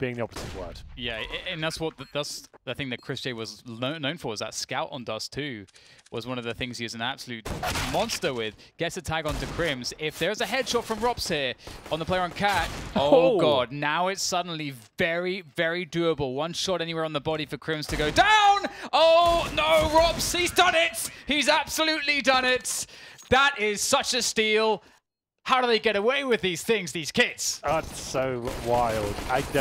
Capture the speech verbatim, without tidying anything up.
being the opposite word. Yeah, and that's what the, that's the thing that Chris J was known for, is that scout on Dust two was one of the things he is an absolute monster with. Gets a tag onto Crims. If there's a headshot from Rops here on the player on Cat, oh, oh god, now it's suddenly very, very doable. One shot anywhere on the body for Crims to go down. Oh no, Rops, he's done it. He's absolutely done it. That is such a steal. How do they get away with these things, these kids? That's so wild. I